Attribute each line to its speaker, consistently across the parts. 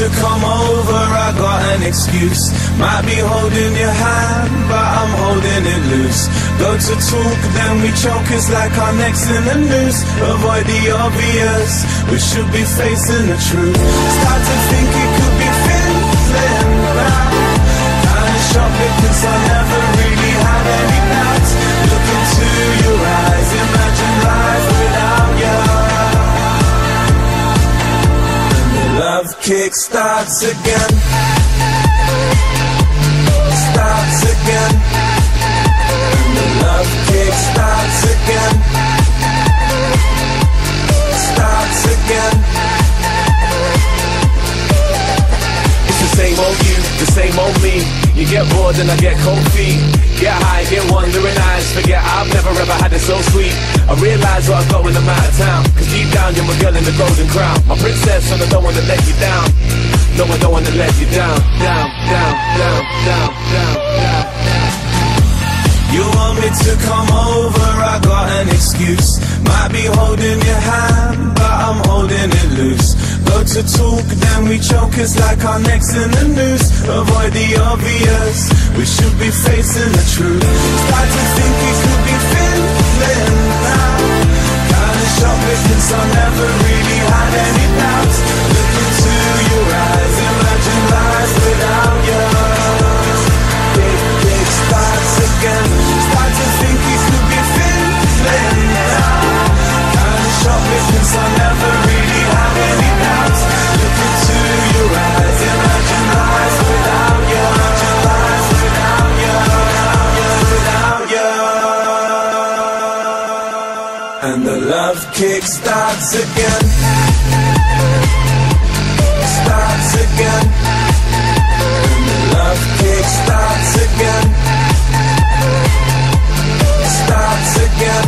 Speaker 1: to come over, I got an excuse. Might be holding your hand, but I'm holding it loose. Go to talk, then we choke, it's like our neck's in the noose. Avoid the obvious, we should be facing the truth. Start to think it could be fizzling now. Kinda shocked because I never really had any doubts. Look into your eyes, imagine life without you. Love kick starts again. Starts again. The love kick starts again. Starts again. It's the same old you, the same old me. You get bored and I get cold feet. Get high, get wandering eyes. Forget I've never ever had it so sweet. I realize what I've got when I'm out of town, cause deep down you're my girl in the golden crown. My princess and I don't wanna let you down. No, I don't wanna let you down. Down, down, down, down, down, down. You want me to come over, I got an excuse. Might be holding your hand, but I'm holding it loose. Go to talk, then we choke, it's like our neck's in the noose. Avoid the obvious, we should be facing the truth. Start to think it could be fizzling now. Kinda shocked because I never really had any doubts. Look into your eyes, imagine life without you. Big starts again. Start to think it could be fizzling now. Kinda shocked because I never really had any doubts. Look into your eyes, imagine life without you. Imagine life without you, without you. And the love kick starts again. Starts again. And the love kick starts again. Starts again.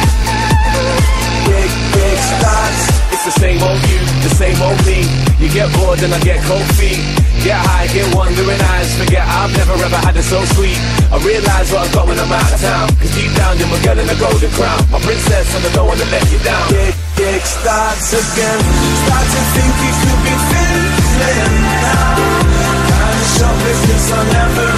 Speaker 1: Big starts. It's the same old you, the same old me. You get bored and I get cold feet. Get high, get wandering eyes. Forget I've never ever had it so sweet. I realize what I've got when I'm out of town, cause deep down you're my girl in the golden crown. My princess and I don't wanna let you down. Big starts again. Start to think it could be fizzling now. Kinda shocked because I never